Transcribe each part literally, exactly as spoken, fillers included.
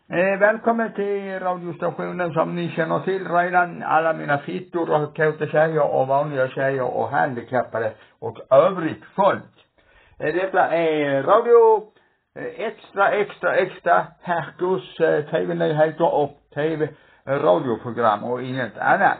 Eh, välkommen till radiostationen som ni känner till redan. Alla mina fittor och kåta tjejer och vanliga tjejer och handikappade och övrigt folk. Eh, detta är radio eh, extra, extra, extra Herkus eh, tv-nyheter och tv-radioprogram och inget annat.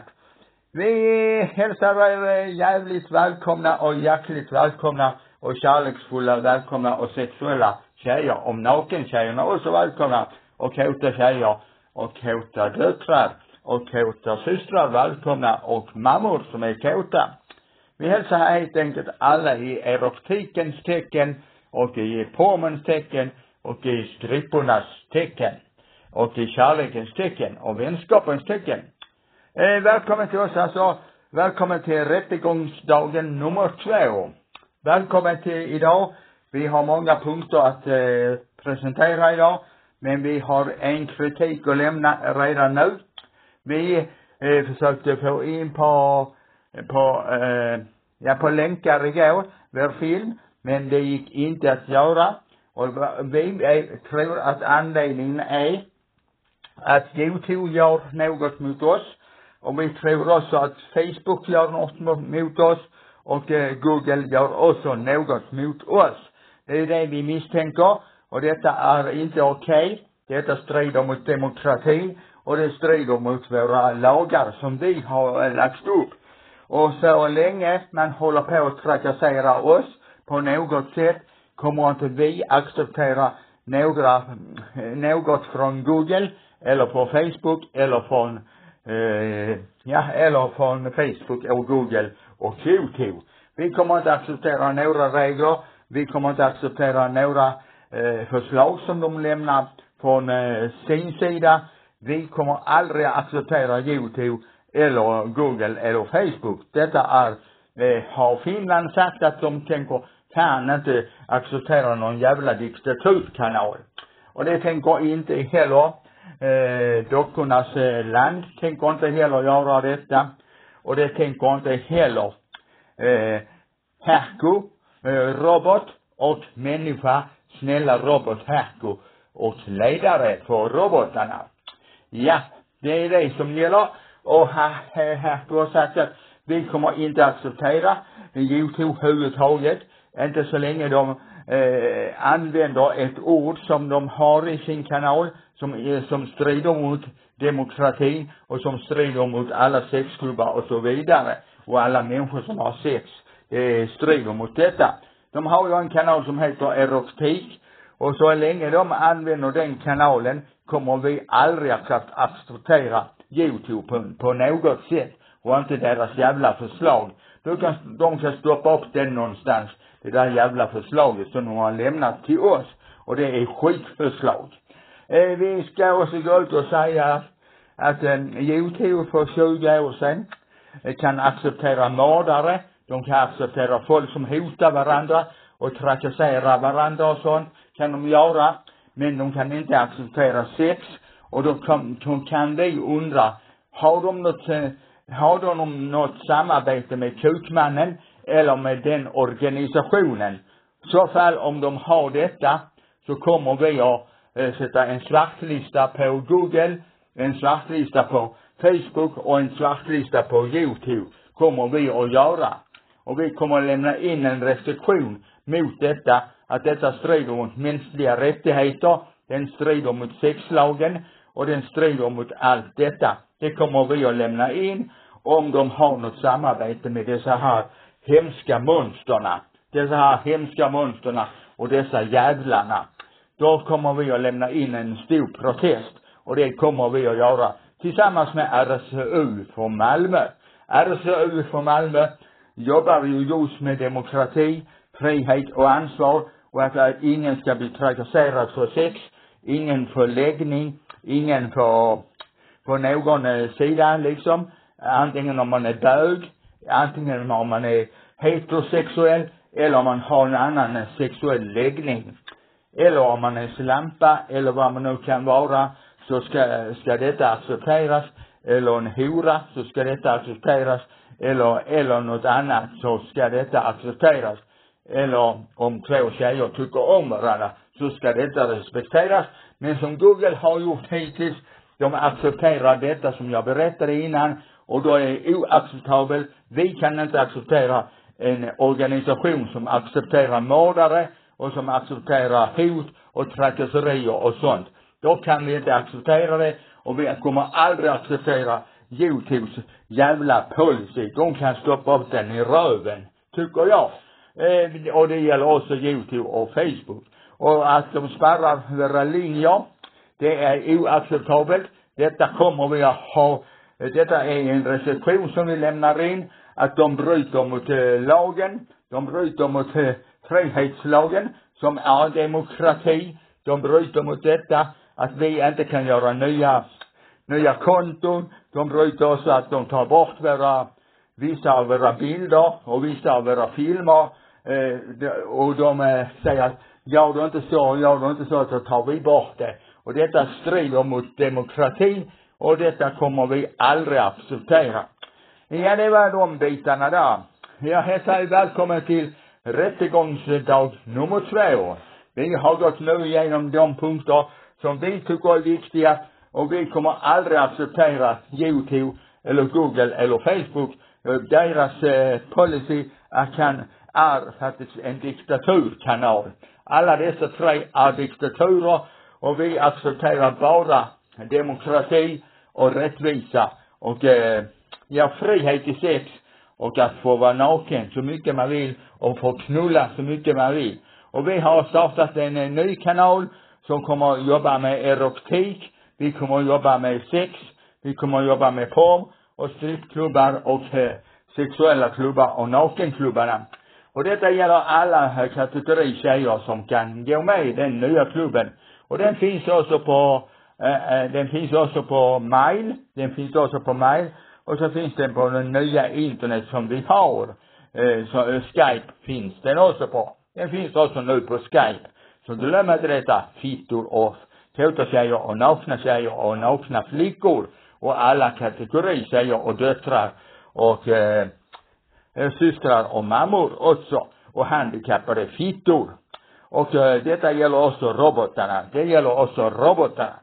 Vi hälsar er jävligt välkomna och hjärtligt välkomna och kärleksfulla välkomna och sexuella tjejer. Om nakentjejerna också välkomna. Och kåta tjejer och kåta döttrar och kåta systrar välkomna och mammor som är kåta. Vi hälsar helt enkelt alla i erotikens tecken och i pormens tecken och i strippornas tecken och i kärlekens tecken och vänskapens tecken. Eh, välkommen till oss alltså. Välkommen till rättegångsdagen nummer två. Välkommen till idag. Vi har många punkter att eh, presentera idag. Men vi har en kritik att lämna redan nu. Vi eh, försökte få in på, på, eh, ja, på länkar igår, vår film. Men det gick inte att göra. Och vi är, tror att anledningen är att YouTube gör något mot oss. Och vi tror också att Facebook gör något mot oss. Och eh, Google gör också något mot oss. Det är det vi misstänker. Och detta är inte okej. Okay. Detta strider mot demokratin. Och det strider mot våra lagar som vi har lagt upp. Och så länge man håller på att trakassera oss på något sätt kommer inte vi acceptera några, något från Google eller på Facebook eller från, eh, ja, eller från Facebook och Google och YouTube. Vi kommer inte acceptera några regler. Vi kommer inte acceptera några eh, förslag som de lämnar från eh, sin sida. Vi kommer aldrig acceptera YouTube eller Google eller Facebook. Detta är, eh, har Finland sagt att de tänker kan inte acceptera någon jävla diktaturkanal. Och det tänker inte heller eh, dockornas eh, land tänker inte heller göra detta. Och det tänker inte heller eh, Herko, eh, robot och människa, snälla robot Herko och ledare för robotarna. Ja, det är det som gäller. Och här, här har sagt att vi kommer inte acceptera YouTube överhuvudtaget. Inte så länge de eh, använder ett ord som de har i sin kanal. Som, som strider mot demokratin och som strider mot alla sexklubbar och så vidare. Och alla människor som har sex eh, strider mot detta. De har ju en kanal som heter Erotik. Och så länge de använder den kanalen kommer vi aldrig att acceptera YouTube på, på något sätt. Och inte deras jävla förslag. Då kan, de kan stoppa upp den någonstans. Det där jävla förslaget som de har lämnat till oss. Och det är skitförslag. Eh, vi ska också gå ut och säga att, att eh, YouTube för tjugo år sedan eh, kan acceptera mördare. De kan acceptera folk som hotar varandra och trakasserar varandra och sånt. Kan de göra. Men de kan inte acceptera sex. Och då kan, då kan vi undra. Har de något, har de något samarbete med Kukmannen? Eller med den organisationen? Så fall om de har detta. Så kommer vi att eh, sätta en svartlista på Google. En svartlista på Facebook. Och en svartlista på YouTube. Kommer vi att göra. Och vi kommer att lämna in en restriktion mot detta. Att detta strider mot mänskliga rättigheter. Den strider mot sexlagen. Och den strider mot allt detta. Det kommer vi att lämna in. Om de har något samarbete med dessa här hemska monsterna. Dessa här hemska monsterna. Och dessa jävlarna. Då kommer vi att lämna in en stor protest. Och det kommer vi att göra tillsammans med R S U från Malmö. R S U från Malmö jobbar ju just med demokrati, frihet och ansvar. Och att ingen ska bli trakasserad för sex. Ingen för läggning. Ingen för, för någon sida liksom. Antingen om man är bög. Antingen om man är heterosexuell. Eller om man har en annan sexuell läggning. Eller om man är slampa. Eller vad man nu kan vara. Så ska, ska detta accepteras. Eller en hora. Så ska detta accepteras. Eller, eller något annat. Så ska detta accepteras. Eller om två tjejer tycker om varandra. Så ska detta respekteras. Men som Google har gjort hittills, de accepterar detta som jag berättade innan, och då är det oacceptabelt. Vi kan inte acceptera en organisation som accepterar mördare och som accepterar hot och trakasserier och sånt. Då kan vi inte acceptera det, och vi kommer aldrig acceptera YouTubes jävla policy. De kan stoppa upp den i röven, tycker jag. Eh, och det gäller också YouTube och Facebook. Och att de spärrar våra linjer, det är oacceptabelt. Detta kommer vi att ha. Detta är en restriktion som vi lämnar in. Att de bryter mot eh, lagen. De bryter mot eh, frihetslagen som är demokrati. De bryter mot detta. Att vi inte kan göra nya, nya konton. De bryter också att de tar bort våra, vissa av våra bilder och vissa av våra filmer. Eh, de, och de eh, säger att gör du inte så, gör du inte så, så tar vi bort det. Och detta strider mot demokrati, och detta kommer vi aldrig acceptera. Ja, det var de bitarna där. Jag hälsar välkommen till rättegångsdag nummer två. Vi har gått nu igenom de punkter som vi tycker är viktiga, och vi kommer aldrig acceptera YouTube eller Google eller Facebook. Deras eh, policy är, kan, är faktiskt en diktaturkanal. Alla dessa tre är diktaturer, och vi accepterar bara demokrati och rättvisa och eh, ja, frihet i sex, och att få vara naken så mycket man vill och få knulla så mycket man vill. Och vi har startat en, en ny kanal som kommer att jobba med erotik, vi kommer att jobba med sex, vi kommer att jobba med porr och strippklubbar och eh, sexuella klubbar och nakenklubbarna. Och detta gäller alla kategorier tjejer som kan gå med i den nya klubben. Och den finns också på eh, den finns också på mail, den finns också på mail, och så finns den på den nya internet som vi har. Eh, så eh, Skype finns den också på. Den finns också nu på Skype. Så glöm inte detta, fittor och kåta tjejer och nakna tjejer och nakna flickor och alla kategorier tjejer och döttrar och eh, systrar och mammor också, och handikappade fittor. Och eh, detta gäller också robotarna. Det gäller också robotarna.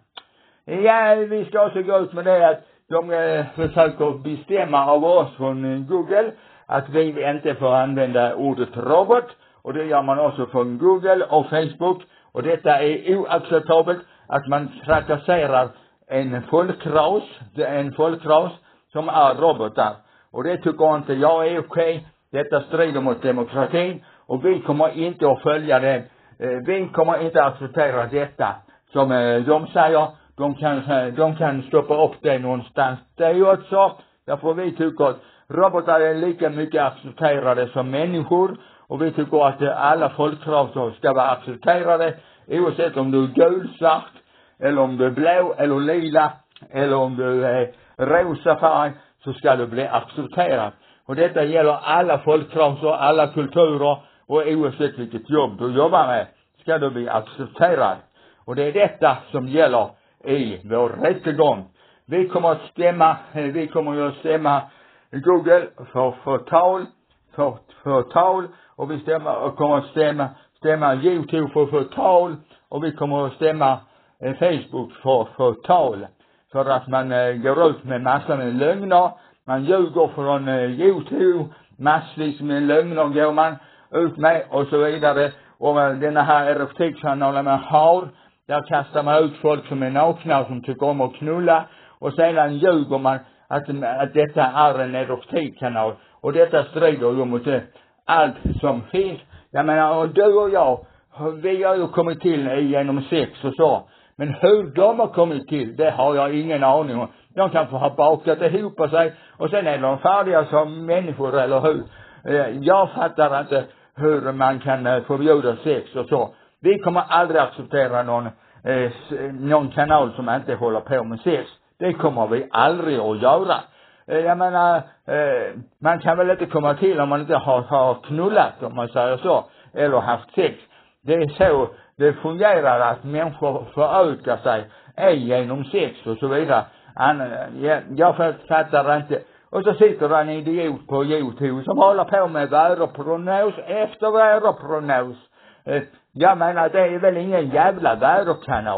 Ja, vi ska också gå ut med det att de eh, försöker bestämma av oss från Google att vi inte får använda ordet robot. Och det gör man också från Google och Facebook. Och detta är oacceptabelt, att man trakasserar en folkras, en folkras som är robotar. Och det tycker inte jag är okej. Detta strider mot demokratin, och vi kommer inte att följa det. Vi kommer inte att acceptera detta. Som de säger, de kan, de kan stoppa upp det någonstans. Det är ju också, därför vi tycker att robotar är lika mycket accepterade som människor. Och vi tycker att alla folkraser ska vara accepterade, oavsett om du är gul, svart, eller om du är blå, eller lila, eller om du är rosa färg, så ska du bli accepterad. Och detta gäller alla folkraser, alla kulturer, och oavsett vilket jobb du jobbar med, ska du bli accepterad. Och det är detta som gäller i vår rättegång. Vi kommer att stämma, vi kommer att stämma Google för förtal, för förtal, och vi stämma, och kommer att stämma, stämma YouTube för förtal, och vi kommer att stämma eh, Facebook för förtal. För att man eh, går ut med massor med lögner, man ljuger från eh, YouTube, massvis med lögner går man ut med och så vidare. Och eh, denna här erotikkanalen man har, där kastar man ut folk som är nakna och som tycker om att knulla, och sedan ljuger man att, att detta är en erotikkanal, och detta strider ju mot det. Allt som finns. Jag menar, och du och jag, vi har ju kommit till genom sex och så. Men hur de har kommit till, det har jag ingen aning om. De kanske har bakat ihop sig, och sen är de färdiga som människor, eller hur? Jag fattar inte hur man kan förbjuda sex och så. Vi kommer aldrig acceptera någon, eh, någon kanal som inte håller på med sex. Det kommer vi aldrig att göra. Jag menar, eh, man kan väl inte komma till om man inte har, har knullat, om man säger så, eller haft sex. Det är så det fungerar, att människor förökar sig är genom sex och så vidare. Han, jag, jag fattar inte. Och så sitter en idiot på YouTube som håller på med väderprognos efter väderprognos. Eh, jag menar, det är väl ingen jävla väderkanal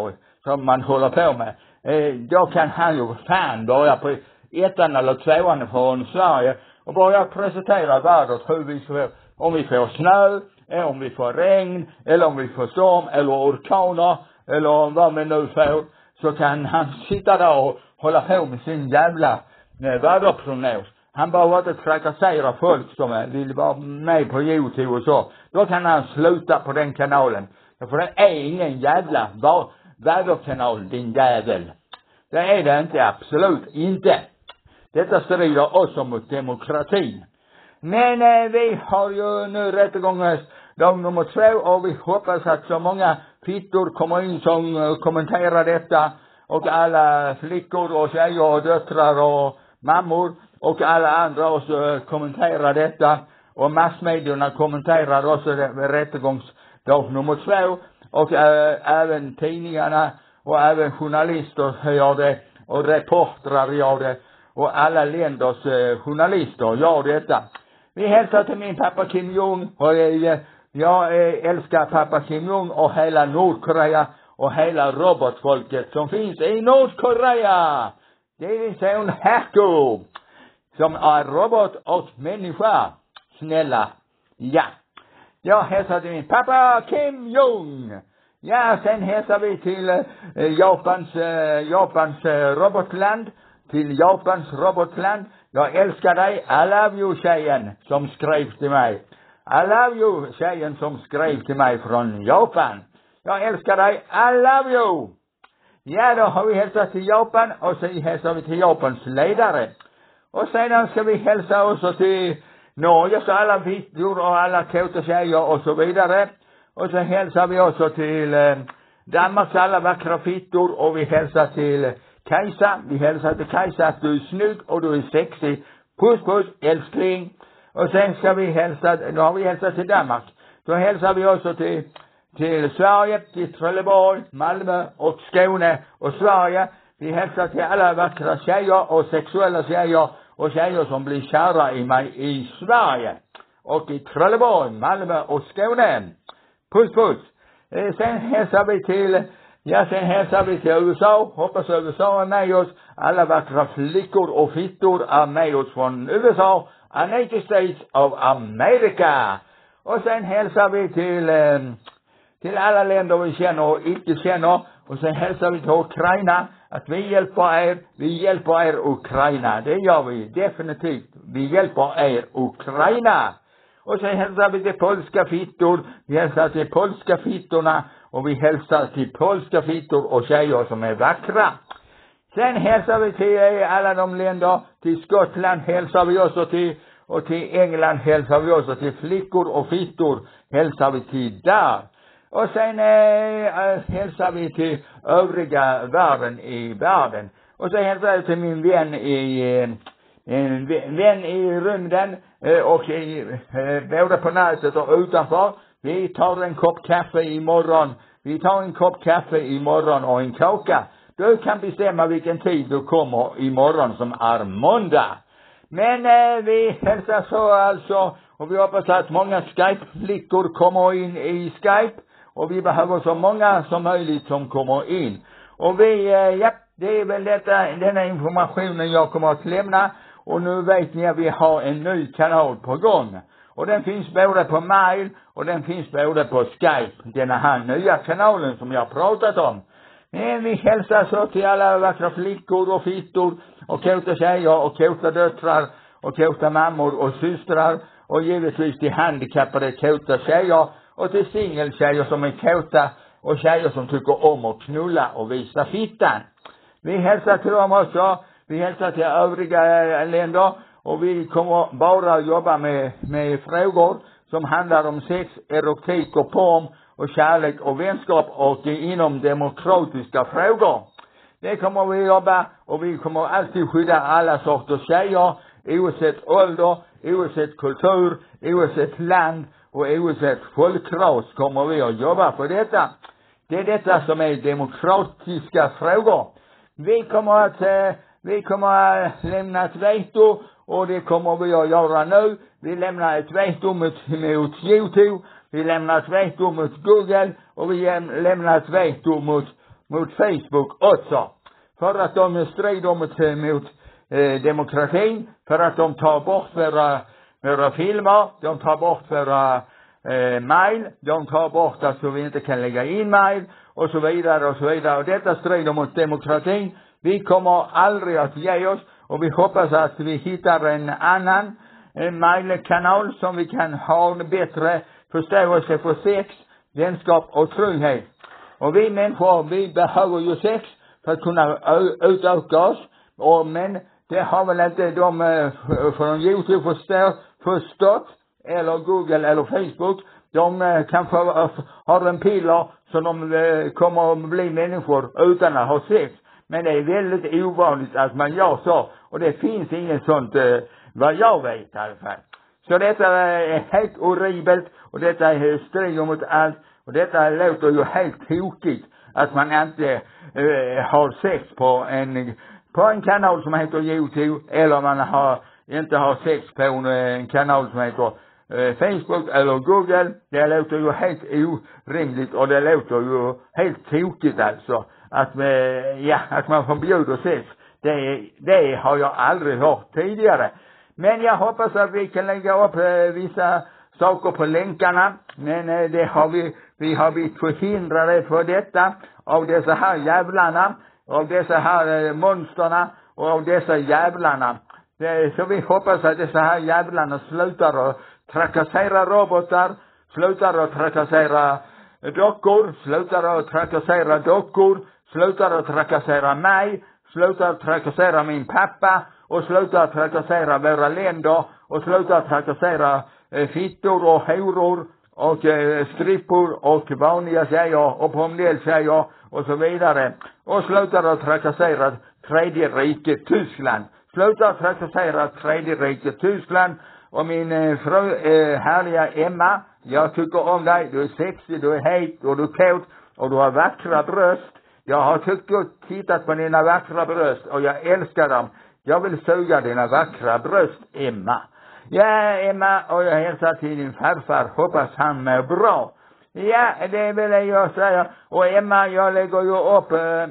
som man håller på med. Eh, då kan han ju fan börja på ettan eller tvåan från Sverige och börja presentera vädret hur vi får, om vi får snö, eller om vi får regn, eller om vi får storm, eller orkaner, eller vad man nu får. Så kan han sitta där och hålla på med sin jävla eh, väderprognos. Han behöver inte trakassera folk som vill vara med på YouTube och så. Då kan han sluta på den kanalen. För det är ingen jävla väderkanal, din jävel. Det är det inte, absolut inte. Detta strider också mot demokratin. Men eh, vi har ju nu rättegångens dag nummer två och vi hoppas att så många fittor kommer in som uh, kommenterar detta. Och alla flickor och tjejer och döttrar och mammor och alla andra också uh, kommenterar detta. Och massmedierna kommenterar också rättegångsdag nummer två. Och uh, även tidningarna och även journalister gör det. Och reportrar gör det. Och alla länders uh, journalister gör detta. Vi hälsar till min pappa Kim Jong. Och uh, jag uh, älskar pappa Kim Jong och hela Nordkorea. Och hela robotfolket som finns i Nordkorea. Det är en hacker. Som är robot och människa. Snälla. Ja. Jag hälsar till min pappa Kim Jong. Ja, sen hälsar vi till uh, Japans, uh, Japans uh, robotland. Till Japans robotland. Jag älskar dig. I love you, tjejen som skrev till mig. I love you, tjejen som skrev till mig från Japan. Jag älskar dig. I love you. Ja, då har vi hälsat till Japan. Och så hälsar vi till Japans ledare. Och sedan ska vi hälsa också till Norge. Så alla vittor och alla kåta tjejer och så vidare. Och så hälsar vi också till eh, Danmarks alla vackra fittor. Och vi hälsar till Kajsa. Vi hälsar till Kajsa att du är snygg och du är sexig. Puss puss, älskling. Och sen ska vi hälsa, nu har vi hälsat till Danmark. Så hälsar vi också till, till Sverige, till Trelleborg, Malmö och Skåne och Sverige. Vi hälsar till alla vackra tjejer och sexuella tjejer och tjejer som blir kära i mig i Sverige. Och i Trelleborg, Malmö och Skåne. Puss puss. Eh, sen hälsar vi till, ja sen hälsar vi till U S A. Hoppas U S A är med oss. Alla vackra flickor och fittor är med oss från U S A. United States of America. Och sen hälsar vi till, eh, till alla länder vi känner och inte känner. Och sen hälsar vi till Ukraina. Att vi hjälper er. Vi hjälper er Ukraina. Det gör vi definitivt. Vi hjälper er Ukraina. Och sen hälsar vi till polska fittor. Vi hälsar till polska fittorna. Och vi hälsar till polska fittor och tjejer som är vackra. Sen hälsar vi till alla de länder. Till Skottland hälsar vi också till. Och till England hälsar vi också till flickor och fittor. Hälsar vi till där. Och sen eh, hälsar vi till övriga världen i världen. Och så hälsar vi till min vän i, eh, en vän i rymden. Eh, och i, eh, både på nätet och utanför. Vi tar en kopp kaffe imorgon. Vi tar en kopp kaffe imorgon och en kaka. Du kan bestämma vilken tid du kommer imorgon som är måndag. Men eh, vi hälsar så alltså. Och vi hoppas att många Skype-flickor kommer in i Skype. Och vi behöver så många som möjligt som kommer in. Och vi, eh, ja, det är väl detta, denna informationen jag kommer att lämna. Och nu vet ni att vi har en ny kanal på gång. Och den finns både på mail och den finns både på Skype. Denna här nya kanalen som jag pratat om. Men vi hälsar så till alla vackra flickor och fittor och kåta tjejer och kåta döttrar och kåta mammor och systrar. Och givetvis till handikappade kåta tjejer och till singeltjejer som är kåta och tjejer som tycker om att knulla och visa fittan. Vi hälsar till dem också. Vi hälsar till övriga länder och vi kommer bara jobba med, med frågor som handlar om sex, erotik och porn och kärlek och vänskap och inom demokratiska frågor. Det kommer vi jobba och vi kommer alltid skydda alla sorters tjejer oavsett ålder, oavsett kultur, oavsett land och oavsett folkras kommer vi att jobba för detta. Det är detta som är demokratiska frågor. Vi kommer att, eh, vi kommer att lämna ett veto och det kommer vi att göra nu. Vi lämnar ett veto mot, mot YouTube. Vi lämnar ett veto mot Google och vi lämnar ett veto mot, mot Facebook också. För att de strider mot, mot eh, demokratin. För att de tar bort våra, våra filmer. De tar bort våra eh, mail. De tar bort att vi inte kan lägga in mail. Och så vidare och så vidare. Och detta strider mot demokratin. Vi kommer aldrig att ge oss. Och vi hoppas att vi hittar en annan en mailkanal som vi kan ha en bättre förståelse för sex, vänskap och trygghet. Och vi människor, vi behöver ju sex för att kunna utöka oss. Och, men det har väl inte de från YouTube förstått, förstått eller Google eller Facebook. De kanske har en piller så de kommer att bli människor utan att ha sex. Men det är väldigt ovanligt att man gör så. Och det finns inget sånt, eh, vad jag vet i alla fall. Så detta är helt horribelt. Och detta är strider mot allt. Och detta låter ju helt tokigt. Att man inte eh, har sex på en, på en kanal som heter YouTube. Eller man har, inte har sex på en, en kanal som heter eh, Facebook eller Google. Det låter ju helt orimligt. Och det låter ju helt tokigt alltså. Att, ja, att man förbjuder sex. Det, det har jag aldrig hört tidigare. Men jag hoppas att vi kan lägga upp eh, vissa saker på länkarna. Men eh, det har vi, vi har blivit förhindrade för detta. Av dessa här jävlarna. Av dessa här eh, monsterna. Och av dessa jävlarna. Det, så vi hoppas att dessa här jävlarna slutar att trakassera robotar. Slutar att trakassera dockor. Slutar att trakassera dockor. Slutar att trakassera mig. Slutar att trakassera min pappa. Och slutar att trakassera våra länder. Och slutar att trakassera eh, fittor och horor. Och eh, strippor och vanliga tjejer. Och pommeltjejer och så vidare. Och slutar att trakassera tredje riket Tyskland. Slutar att trakassera tredje riket Tyskland. Och min eh, fru eh, härliga Emma. Jag tycker om dig. Du är sexig, du är het och du är kåt. Och du har vackra bröst. Jag har tyckt och tittat på dina vackra bröst och jag älskar dem. Jag vill suga dina vackra bröst, Emma. Ja, Emma, och jag hälsar till din farfar. Hoppas han mår bra. Ja, det vill jag säga. Och Emma, jag lägger ju upp eh,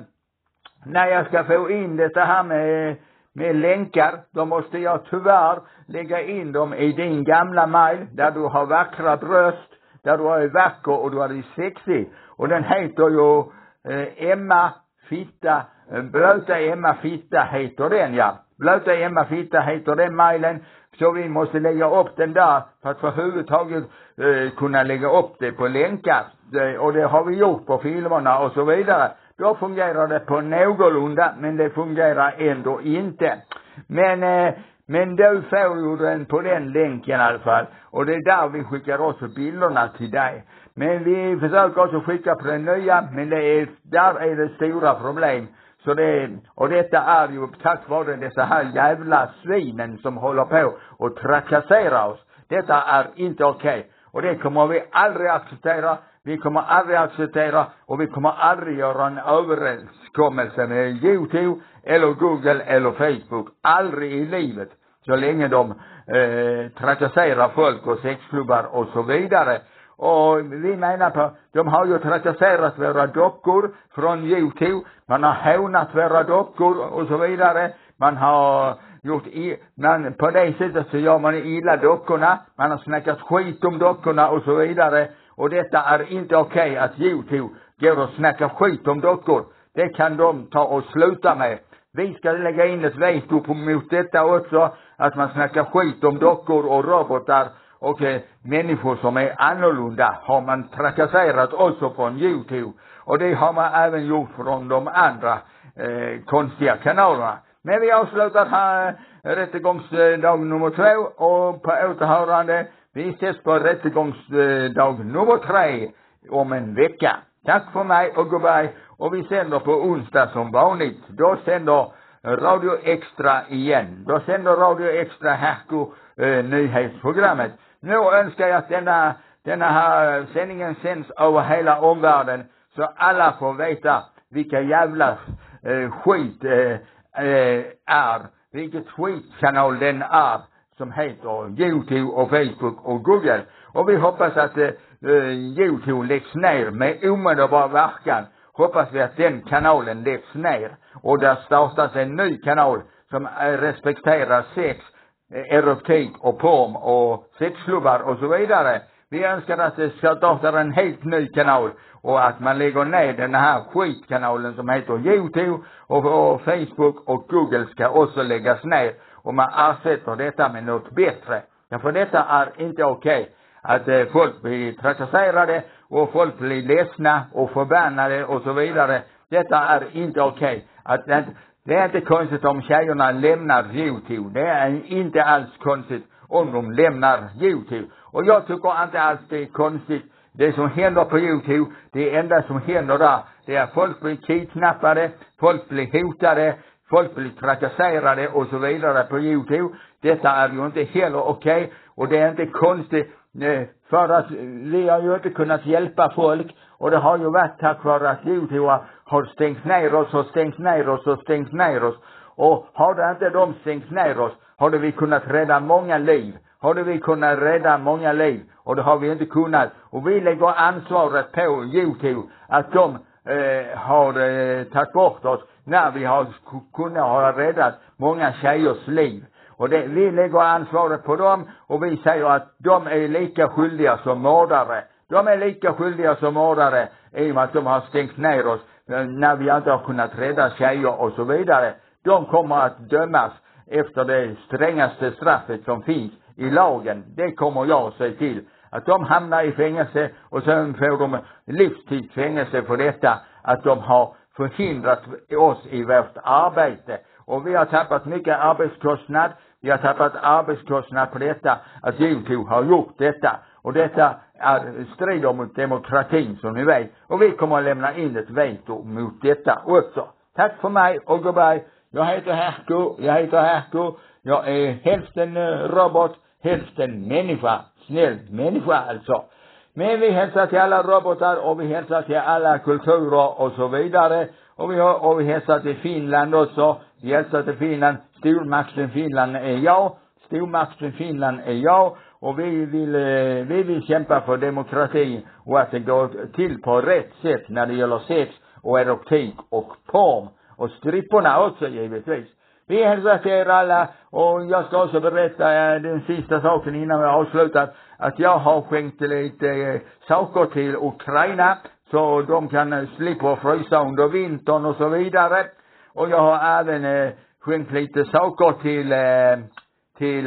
när jag ska få in detta här med, med länkar. Då måste jag tyvärr lägga in dem i din gamla mail. Där du har vackra bröst. Där du är vacker och du är sexig. Och den heter ju Eh, Emma Fitta, eh, Blöta Emma Fitta heter den, ja. Blöta Emma Fitta heter den mailen. Så vi måste lägga upp den där för att för huvudtaget eh, kunna lägga upp det på länkar. Det, och det har vi gjort på filmerna och så vidare. Då fungerar det på någorlunda, men det fungerar ändå inte. Men, eh, men du får ju den på den länken i alla fall. Och det är där vi skickar också bilderna till dig. Men vi försöker också skicka på den nya, men det är, där är det stora problem. Så det, och detta är ju tack vare dessa här jävla svinen som håller på och trakasserar oss. Detta är inte okej. Okay. Och det kommer vi aldrig acceptera. Vi kommer aldrig acceptera och vi kommer aldrig göra en överenskommelse med YouTube eller Google eller Facebook. Aldrig i livet. Så länge de eh, trakasserar folk och sexklubbar och så vidare. Och vi menar på, de har ju trakasserat våra dockor från YouTube. Man har hånat våra dockor och så vidare. Man har gjort, i, man, på det sättet så gör man illa dockorna. Man har snackat skit om dockorna och så vidare. Och detta är inte okej okay att YouTube går och snackar skit om dockor. Det kan de ta och sluta med. Vi ska lägga in ett veto på mot detta också. Att man snackar skit om dockor och robotar. Och eh, människor som är annorlunda har man trakasserat också från YouTube. Och det har man även gjort från de andra eh, konstiga kanalerna. Men vi avslutar här rättegångsdag nummer två. Och på återhörande, vi ses på rättegångsdag nummer tre om en vecka. Tack för mig och goodbye. Och vi sänder på onsdag som vanligt. Då sänder Radio Extra igen. Då sänder Radio Extra Härko eh, nyhetsprogrammet. Nu önskar jag att denna, denna här sändningen sänds över hela omvärlden. Så alla får veta vilka jävla eh, skit eh, eh, är. Vilket skitkanal den är. Som heter YouTube och Facebook och Google. Och vi hoppas att eh, YouTube läggs ner med omedelbar verkan. hoppas vi att den kanalen läggs ner. Och där startas en ny kanal som respekterar sex, erotik och porn och sexklubbar och så vidare. Vi önskar att det ska starta en helt ny kanal och att man lägger ner den här skitkanalen som heter YouTube och, och Facebook och Google ska också läggas ner och man ersätter detta med något bättre. Ja, för detta är inte okej. Att eh, folk blir trakasserade och folk blir ledsna och förbannade och så vidare. Detta är inte okej. Att det, det är inte konstigt om tjejerna lämnar YouTube. Det är inte alls konstigt om de lämnar YouTube. Och jag tycker inte alls det är konstigt. Det som händer på YouTube, det enda som händer där, det är att folk blir kidnappade, folk blir hotade, folk blir trakasserade och så vidare på YouTube. Detta är ju inte heller okej. Okay. Och det är inte konstigt. För att vi har ju inte kunnat hjälpa folk. Och det har ju varit tack vare att YouTube har stängt ner oss och stängt ner oss och stängt ner oss. Och har det inte de stängt ner oss, hade vi kunnat rädda många liv. Hade vi kunnat rädda många liv. Och det har vi inte kunnat. Och vi lägger ansvaret på YouTube att de eh, har eh, tagit bort oss när vi har kunnat ha räddat många tjejers liv. Och det, vi lägger ansvaret på dem och vi säger att de är lika skyldiga som mördare. De är lika skyldiga som mördare i och med att de har stängt ner oss när vi inte har kunnat rädda tjejer och så vidare. De kommer att dömas efter det strängaste straffet som finns i lagen. Det kommer jag att säga till. Att de hamnar i fängelse och sen får de livstidsfängelse för detta. Att de har förhindrat oss i vårt arbete. Och vi har tappat mycket arbetskostnad. Vi har tappat arbetskostnad på detta. Att YouTube har gjort detta. Och detta är strider mot demokratin som ni vet. Och vi kommer att lämna in ett veto mot detta också. Tack för mig och goodbye. Jag heter Herko. Jag heter Herko. Jag är hälften robot, hälften människa. Snäll människa alltså. Men vi hälsar till alla robotar och vi hälsar till alla kulturer och så vidare. Och vi, har, och vi hälsar till Finland också. Vi hälsar till Finland. Stormakten Finland är jag. Stormakten Finland är jag. Och vi vill, vi vill kämpa för demokrati och att det går till på rätt sätt när det gäller sex och erotik och porn. Och stripporna också givetvis. Vi hälsar till er alla och jag ska också berätta den sista saken innan vi avslutar. Att jag har skänkt lite saker till Ukraina så de kan slippa frysa under vintern och så vidare. Och jag har även skänkt lite saker till, till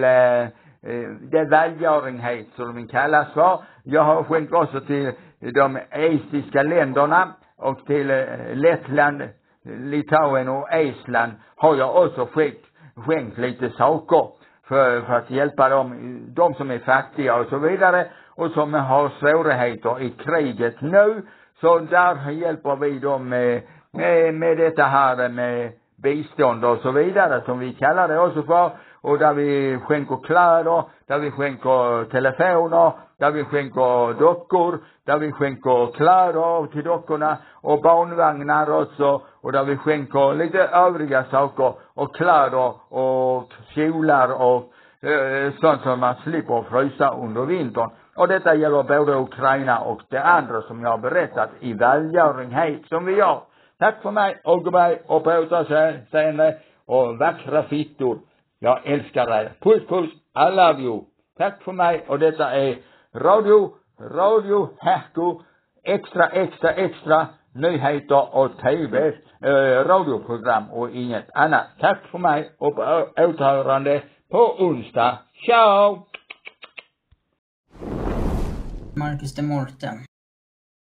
det välgörenhet som de kallas för. Jag har skänkt också till de estiska länderna och till Lettland, Litauen och Estland har jag också skänkt, skänkt lite saker för, för att hjälpa dem, de som är fattiga och så vidare och som har svårigheter i kriget nu. Så där hjälper vi dem med, med, med detta här med bistånd och så vidare som vi kallar det också för. Och där vi skänker kläder, där vi skänker telefoner, där vi skänker dockor, där vi skänker kläder till dockorna och barnvagnar också. Och där vi skänker lite övriga saker och kläder och kjolar och eh, sånt som man slipper frysa under vintern. Och detta gäller både Ukraina och det andra som jag har berättat i välgörenhet som vi gör. Tack för mig och goodbye och på återseende och vackra fittor. Jag älskar er. Puss puss. I love you. Tack för mig och detta är Radio, Radio Herko, extra, extra, extra nyheter och tv, eh, radioprogram och inget annat. Tack för mig och på återhörande på onsdag. Ciao! Marcus de Morten.